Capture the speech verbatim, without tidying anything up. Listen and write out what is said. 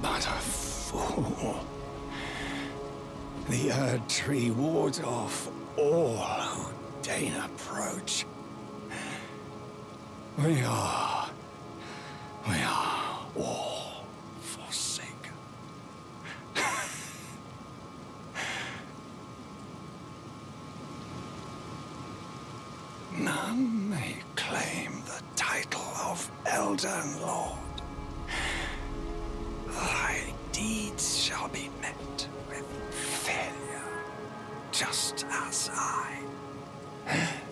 but a fool. The Erd Tree wards off all who deign approach. We are... we are all forsaken. None may claim the title of Elden Lord. Thy deeds shall be met with failure, just as I.